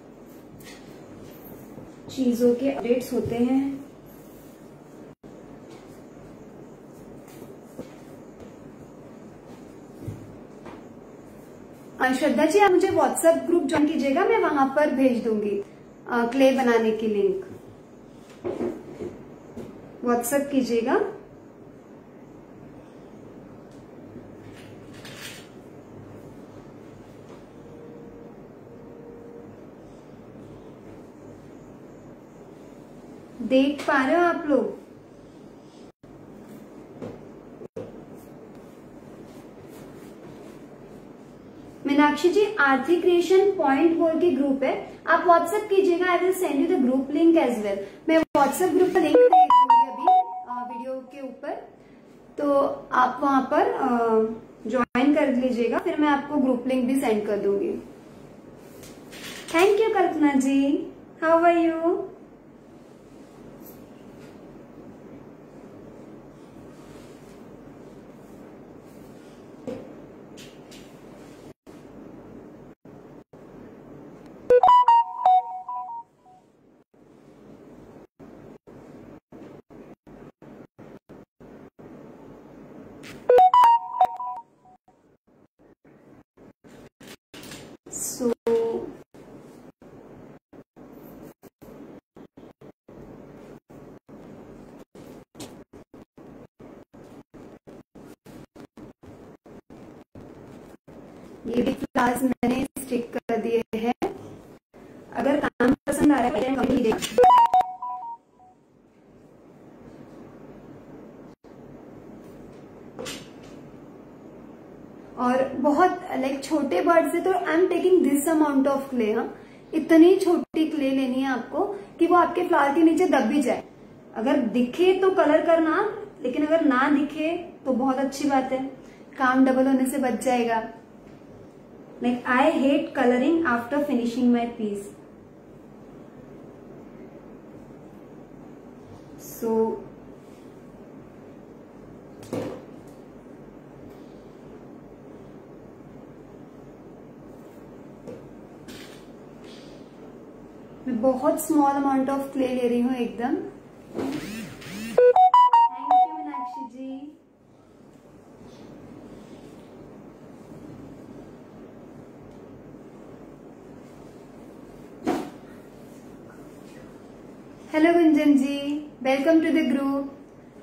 चीजों के अपडेट्स होते हैं। श्रद्धा जी, आप मुझे व्हाट्सएप ग्रुप ज्वाइन कीजिएगा, मैं वहां पर भेज दूंगी क्ले बनाने की लिंक। व्हाट्सएप कीजिएगा। देख पा रहे हो आप लोग? मीनाक्षी जी, आरती क्रिएशन पॉइंट बोल के ग्रुप है, आप व्हाट्सएप कीजिएगा, I will send you the group link as well. मैं व्हाट्सएप ग्रुप का लिंक दे दूंगी अभी वीडियो के ऊपर, तो आप वहां पर ज्वाइन कर लीजिएगा, फिर मैं आपको ग्रुप लिंक भी सेंड कर दूंगी। Thank you Kalpana ji, how are you? So ये भी क्लास मैंने स्टिक कर दिए हैं, अगर काम पसंद आ रहा है कमेंट कीजिएगा। और बहुत लाइक छोटे बर्ड से तो I am taking this amount of clay. हाँ, इतनी छोटी क्ले लेनी है आपको कि वो आपके फ्लावर के नीचे दब भी जाए। अगर दिखे तो कलर करना, लेकिन अगर ना दिखे तो बहुत अच्छी बात है, काम डबल होने से बच जाएगा। Like I hate colouring after finishing my piece, so मैं बहुत स्मॉल अमाउंट ऑफ क्ले ले रही हूँ एकदम। Thank you Meenakshi ji. Hello Gunjan ji, welcome to the group.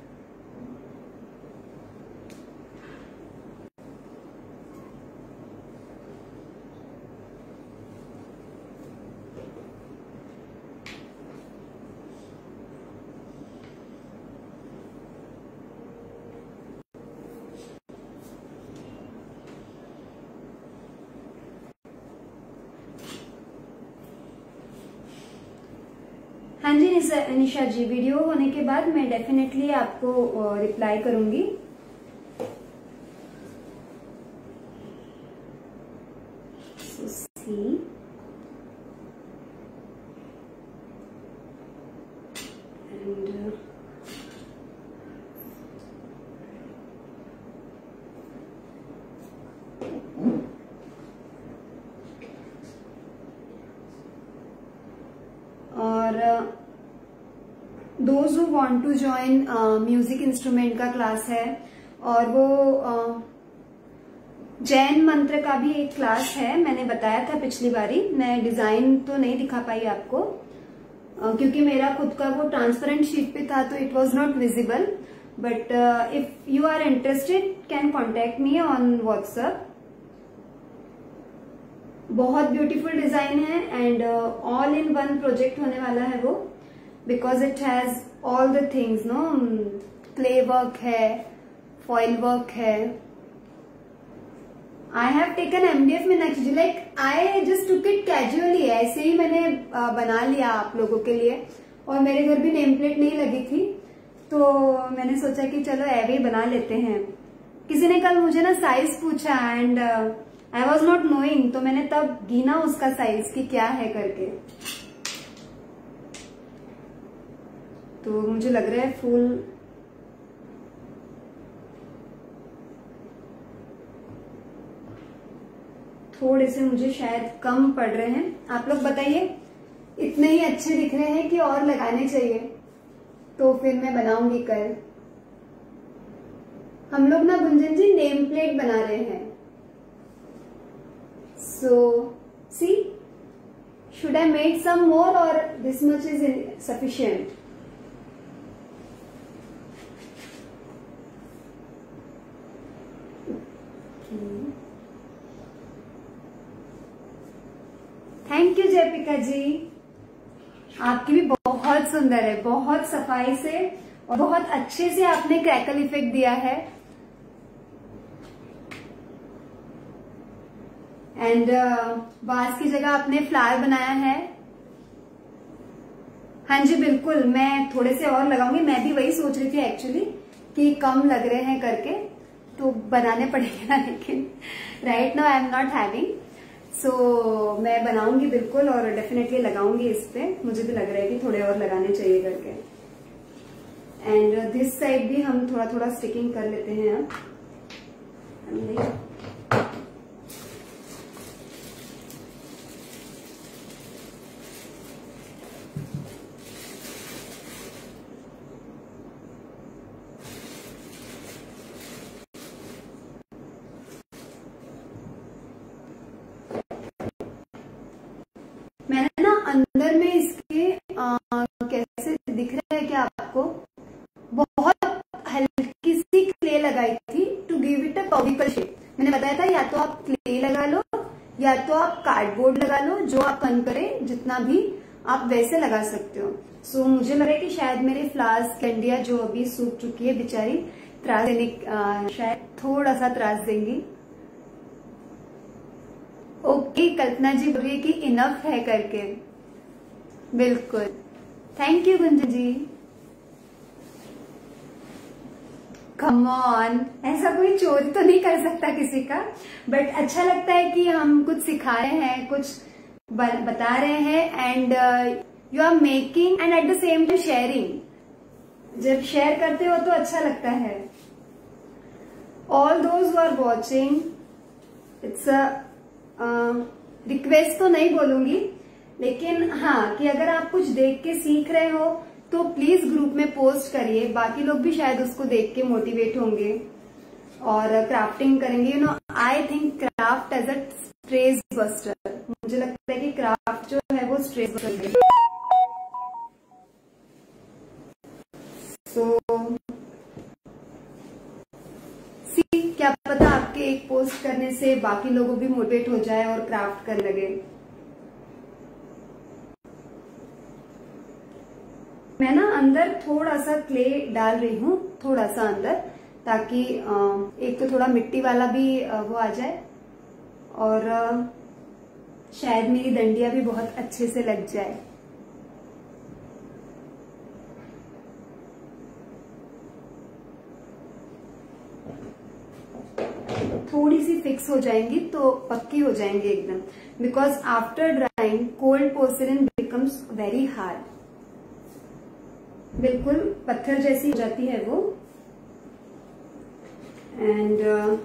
हाँ जी निशा जी, वीडियो होने के बाद मैं डेफिनेटली आपको रिप्लाई करूंगी। so, see. And, uh, और those who want to join music instrument का क्लास है, और वो uh, जैन मंत्र का भी एक क्लास है। मैंने बताया था पिछली बारी, मैं डिजाइन तो नहीं दिखा पाई आपको uh, क्योंकि मेरा खुद का वो ट्रांसपेरेंट शीट पे था, तो it was not visible. But if you are interested can contact me on WhatsApp. बहुत ब्यूटीफुल डिजाइन है and all in one project होने वाला है वो, because it has all the things no, clay work है, फॉइल वर्क है। I have taken MDF Meenakshi ji, like I just took it casually, ऐसे ही मैंने uh, बना लिया आप लोगों के लिए। और मेरे घर भी नेम प्लेट नहीं लगी थी, तो मैंने सोचा कि चलो ऐवे ही बना लेते हैं। किसी ने कल मुझे ना साइज पूछा and I was not knowing, तो मैंने तब गिना उसका साइज कि क्या है करके, तो मुझे लग रहा है फूल थोड़े से मुझे शायद कम पड़ रहे हैं। आप लोग बताइए, इतने ही अच्छे दिख रहे हैं कि और लगाने चाहिए? तो फिर मैं बनाऊंगी कल। हम लोग ना गुंजन जी नेम प्लेट बना रहे हैं। So, see, should I make some more or this much is sufficient? Thank you Jaypika ji, आपकी भी बहुत सुंदर है, बहुत सफाई से और बहुत अच्छे से आपने क्रैकल इफेक्ट दिया है। एंड वाज की जगह आपने फ्लावर बनाया है। हाँ जी बिल्कुल, मैं थोड़े से और लगाऊंगी। मैं भी वही सोच रही थी एक्चुअली कि कम लग रहे हैं करके तो बनाने पड़ेंगे ना, लेकिन right now I am not having, so मैं बनाऊंगी बिल्कुल और डेफिनेटली लगाऊंगी इस पे। मुझे भी लग रहा है कि थोड़े और लगाने चाहिए करके। एंड दिस साइड भी हम थोड़ा थोड़ा स्टिकिंग कर लेते हैं अब। मैंने ना अंदर में इसके आ, कैसे दिख रहा है क्या आपको, बहुत हल्की सी क्ले लगाई थी to give it a conical shape. मैंने बताया था या तो आप क्ले लगा लो या तो आप कार्डबोर्ड लगा लो, जो आप मन करे जितना भी आप वैसे लगा सकते हो। सो so, मुझे लग रहा है कि शायद मेरे फ्लावर्स कंडिया जो अभी सूख चुकी है बेचारी, त्रास देने शायद थोड़ा सा त्रास देंगी। ओके okay, कल्पना जी बोल रही है कि इनफ है करके। बिल्कुल, thank you Gunjan ji. Come on, ऐसा कोई चोरी तो नहीं कर सकता किसी का, बट अच्छा लगता है कि हम कुछ सिखा रहे हैं, कुछ बता रहे हैं and you are making and at the same time sharing. जब शेयर करते हो तो अच्छा लगता है। All those who are watching, it's a request uh, तो नहीं बोलूंगी, लेकिन हाँ कि अगर आप कुछ देख के सीख रहे हो तो प्लीज ग्रुप में पोस्ट करिए। बाकी लोग भी शायद उसको देख के मोटिवेट होंगे और क्राफ्टिंग करेंगे। You know I think craft as a stress buster. मुझे लगता है कि क्राफ्ट जो है वो स्ट्रेस बस्टर है। सो क्या पता आपके एक पोस्ट करने से बाकी लोगों भी मोटिवेट हो जाए और क्राफ्ट करने लगे। मैं ना अंदर थोड़ा सा क्ले डाल रही हूँ, थोड़ा सा अंदर, ताकि एक तो थोड़ा मिट्टी वाला भी वो आ जाए और शायद मेरी डंडियां भी बहुत अच्छे से लग जाए। थोड़ी सी फिक्स हो जाएंगी तो पक्की हो जाएंगी एकदम, because after drying cold porcelain becomes very hard. बिल्कुल पत्थर जैसी हो जाती है वो। एंड uh,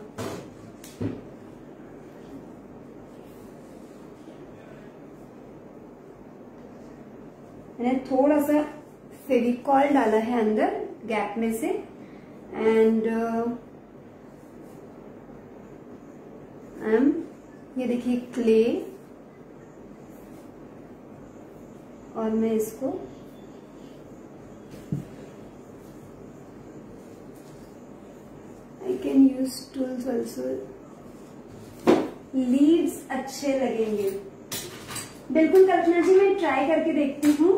मैंने थोड़ा सा फेविकॉल डाला है अंदर गैप में से। एंड uh, एम ये देखिए क्ले, और मैं इसको I can use tools also. Leaves अच्छे लगेंगे। बिल्कुल कल्पना जी, मैं ट्राई करके देखती हूँ।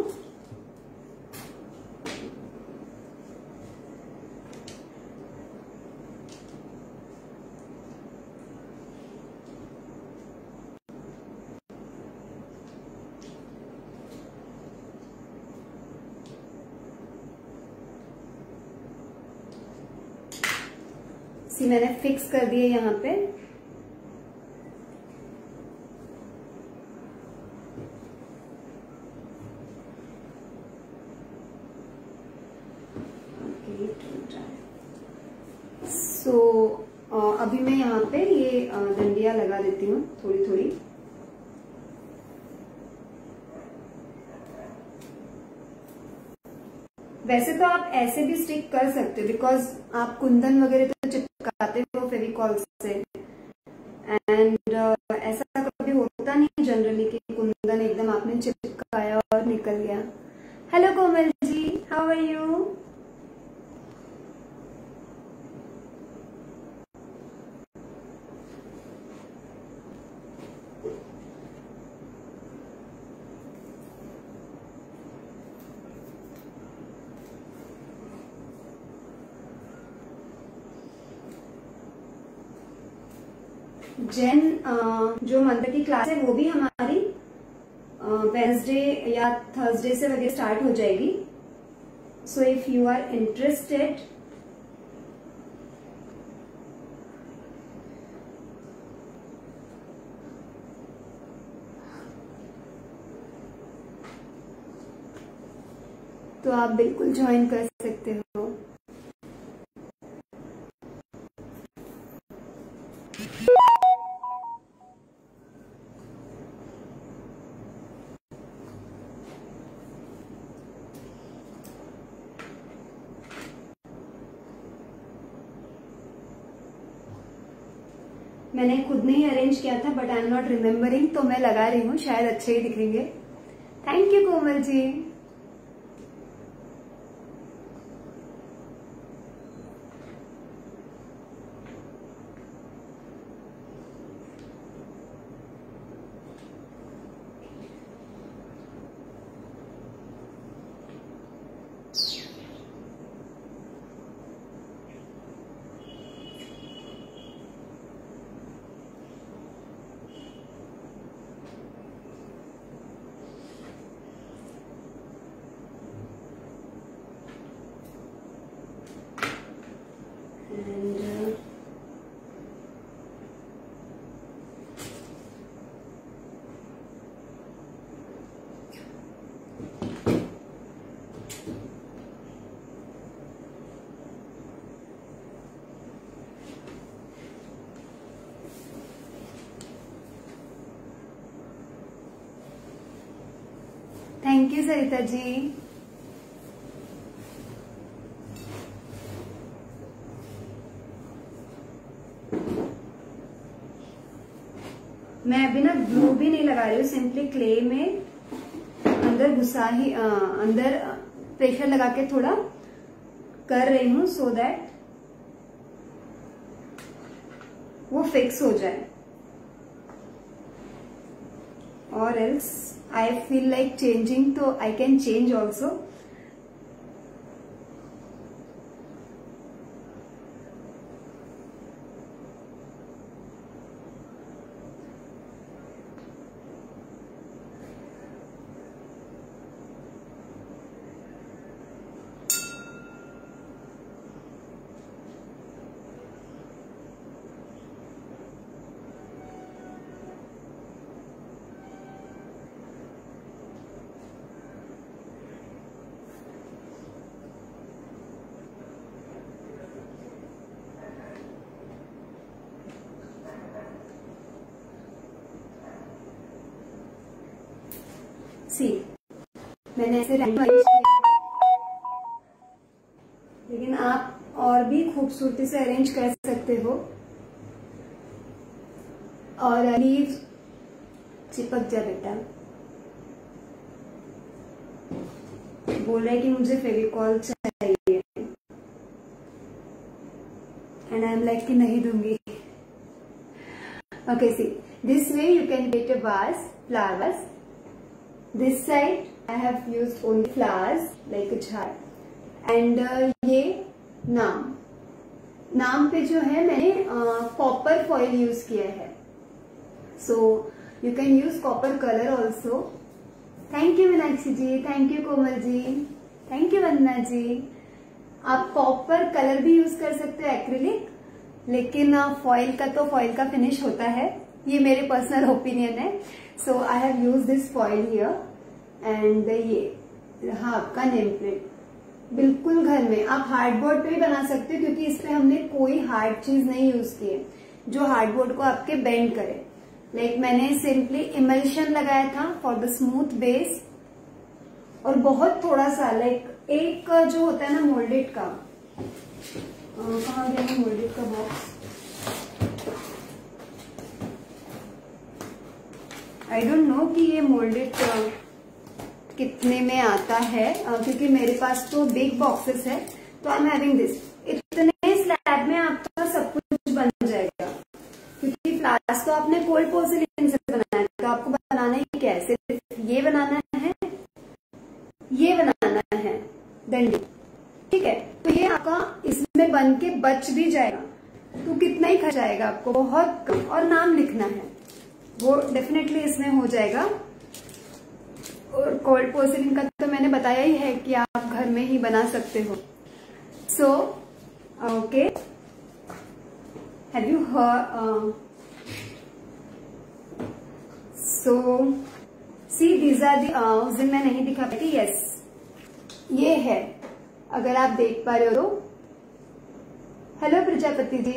सी मैंने फिक्स कर दिए यहाँ पे। सो so, अभी मैं यहाँ पे ये डंडियां लगा देती हूँ थोड़ी थोड़ी। वैसे तो आप ऐसे भी स्टिक कर सकते हो, बिकॉज आप कुंदन वगैरह तो चिपकाते हो फेविकॉल से। एंड uh, ऐसा कभी होता नहीं जनरली कि कुंदन एकदम आपने चिपकाया और निकल गया। Hello Komal ji, how are you? Jain जो मंत्र की क्लास है वो भी हमारी वेंसडे या थर्सडे से वगैरह स्टार्ट हो जाएगी. So if you are interested, तो आप बिल्कुल ज्वाइन कर सकते हो. मैंने खुद ने ही अरेंज किया था but I am not remembering, तो मैं लगा रही हूँ, शायद अच्छे ही दिखेंगे. Thank you Komal ji. And uh, thank you Sarita ji. मैं अभी ना ग्लू भी नहीं लगा रही हूँ, सिंपली क्ले में अंदर घुसा ही आ, अंदर प्रेशर लगा के थोड़ा कर रही हूँ सो दैट वो फिक्स हो जाए. और else I feel like changing, तो I can change also. See मैंने ऐसे अरेंज किया, लेकिन आप और भी खूबसूरती से अरेंज कर सकते हो. और लीव चिपक जा बेटा. बोल रहा है कि मुझे फेविकॉल चाहिए एंड आई एम लाइक कि नहीं दूंगी. Okay, see this way you can get a vase flowers. This side I have used only flowers like a jar. And uh, ये नाम नाम पे जो है मैंने कॉपर फॉइल यूज किया है. So you can use copper colour also. Thank you Meenakshi ji, thank you Komal ji, thank you Vandana ji. आप कॉपर कलर भी यूज कर सकते हो, एक्रिलिक, लेकिन फॉइल का तो फॉइल का फिनिश होता है. ये मेरे पर्सनल ओपिनियन है. So I have use this foil here. And ये रहा आपका नेम प्लेट. बिल्कुल घर में आप हार्डबोर्ड पे भी बना सकते हो, क्योंकि इसमें हमने कोई हार्ड चीज नहीं यूज की है जो हार्डबोर्ड को आपके बेंड करे. लाइक like मैंने सिंपली इमल्शन लगाया था फॉर द स्मूथ बेस, और बहुत थोड़ा सा लाइक like एक जो होता है ना मोल्डेड का, कहाँ गया मोल्डेड का बॉक्स, आई डोंट नो कि ये मोल्डेड कितने में आता है, क्योंकि मेरे पास तो बिग बॉक्सेस है. तो आई एम हैविंग दिस. इतने स्लैब में आपका सब कुछ बन जाएगा, क्योंकि फ्लावर्स तो आपने कोल्ड पोर्सिलेन से बनाना है. तो आपको बनाना है क्या है, सिर्फ ये बनाना है, ये बनाना है डंडी, ठीक है. तो ये आपका इसमें बन के बच भी जाएगा. तो कितना ही खर्च आएगा आपको, बहुत कम, और नाम लिखना है वो डेफिनेटली इसमें हो जाएगा। और कोल्ड पोर्सिलिन का तो मैंने बताया ही है कि आप घर में ही बना सकते हो। So okay, have you heard, so see these are the, उस दिन मैं नहीं दिखा पाती, यस ये है, अगर आप देख पा रहे हो तो। हेलो प्रजापति जी,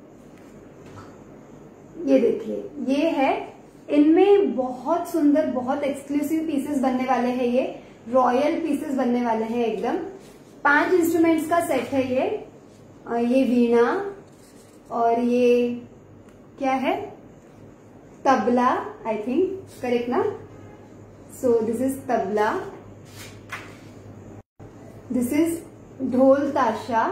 ये देखिए ये है, इनमें बहुत सुंदर बहुत एक्सक्लूसिव पीसेस बनने वाले हैं, ये रॉयल पीसेस बनने वाले हैं एकदम। पांच इंस्ट्रूमेंट्स का सेट है ये, ये वीणा और ये क्या है, तबला, आई थिंक करेक्ट ना। So this is tabla, this is dhol tasha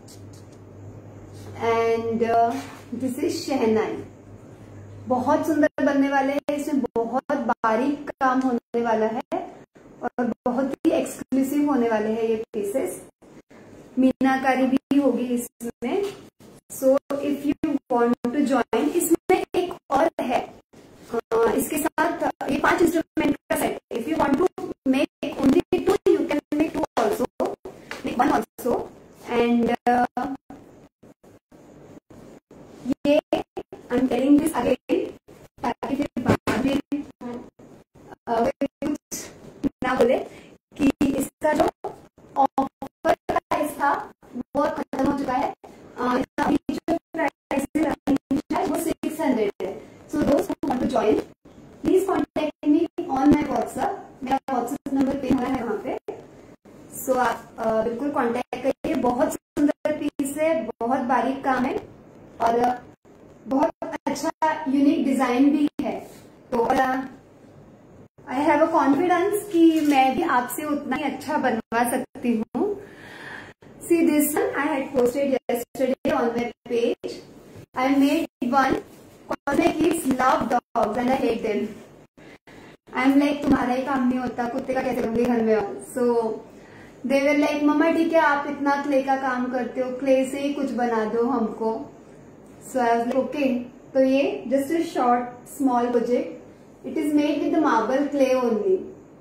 and this is शहनाई। बहुत सुंदर बनने वाले हैं, इसमें बहुत बारीक काम होने वाला है और बहुत ही एक्सक्लूसिव होने वाले हैं ये पीसेस। मीनाकारी भी होगी इसमें। So if you want to join, इसमें एक और है, uh, इसके साथ ये पांच इंस्ट्रूमेंट का set. If you want to make only two, you can make two also, make one also. And ये I am telling this again ताकि फिर बाद में कुछ ना बोले कि इसका जो ऑफर प्राइस था वो खत्म हो चुका है। अभी जो प्राइस है वो सिक्स हंड्रेड है। सो दोस्त who want to join, please contact me on my WhatsApp, मेरा व्हाट्सएप नंबर पे है वहाँ पे। सो so, आप uh, बिल्कुल कॉन्टेक्ट करिए। बहुत सुंदर पीस है, बहुत बारीक काम है और uh, बहुत अच्छा यूनिक डिजाइन भी है। तो आई हैव अ कॉन्फिडेंस कि मैं भी आपसे उतना ही अच्छा बनवा सकती हूँ। See this one I had posted yesterday on my page. I made one because my kids love dogs and I hate them. I'm like तुम्हारा ही काम नहीं होता, कुत्ते का कैसे करूंगी घर में। So they were like मम्मा ठीक है आप इतना क्ले का काम करते हो, क्ले से ही कुछ बना दो हमको। So I was like okay. तो ये just a short small project. It is made with the marble clay only.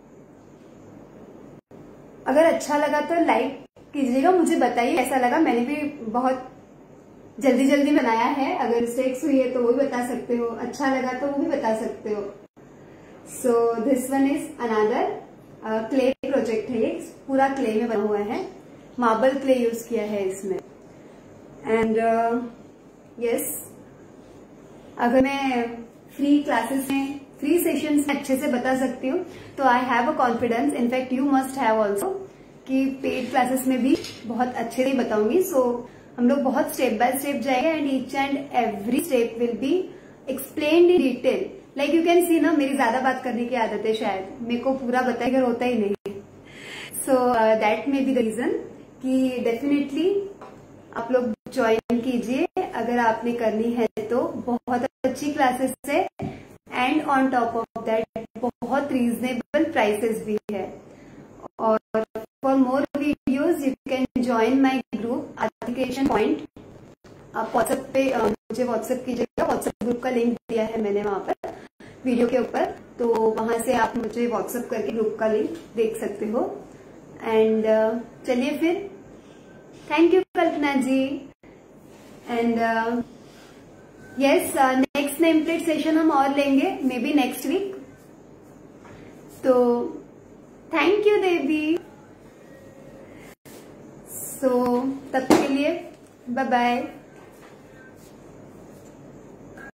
अगर अच्छा लगा तो लाइक कीजिएगा, मुझे बताइए कैसा लगा। मैंने भी बहुत जल्दी जल्दी बनाया है, अगर मिस्टेक्स हुई है तो वो भी बता सकते हो, अच्छा लगा तो वो भी बता सकते हो। So this one is another clay project है, ये पूरा क्ले में बना हुआ है, मार्बल क्ले यूज किया है इसमें। एंड यस, अगर मैं फ्री क्लासेस में फ्री सेशंस में अच्छे से बता सकती हूँ तो I have a confidence, in fact you must have also, कि पेड क्लासेस में भी बहुत अच्छे से बताऊंगी। सो so, हम लोग बहुत स्टेप बाय स्टेप जाएंगे and each and every step will be explained in detail. Like you can see ना, मेरी ज्यादा बात करने की आदत है, शायद मेरे को पूरा बताकर होता ही नहीं। So that may be the reason कि डेफिनेटली आप लोग ज्वाइन कीजिए अगर आपने करनी है तो। बहुत अच्छी क्लासेस है and on top of that बहुत रीजनेबल प्राइसेस भी है। और for more videos you can join my group education point. आप व्हाट्सएप पे uh, मुझे व्हाट्सएप कीजिएगा, व्हाट्सएप ग्रुप का लिंक दिया है मैंने वहां पर वीडियो के ऊपर, तो वहां से आप मुझे व्हाट्सएप करके ग्रुप का लिंक देख सकते हो। एंड uh, चलिए फिर, thank you Kalpana ji. And yes, next name plate session हम और लेंगे मे बी नेक्स्ट वीक। तो thank you Devi. So so, तब तक के लिए बाय बाय।